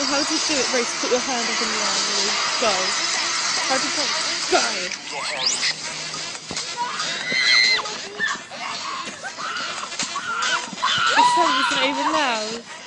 Well, how do you do it, Race? Put your hand up in the air and really go. How do you go? The song isn't even loud.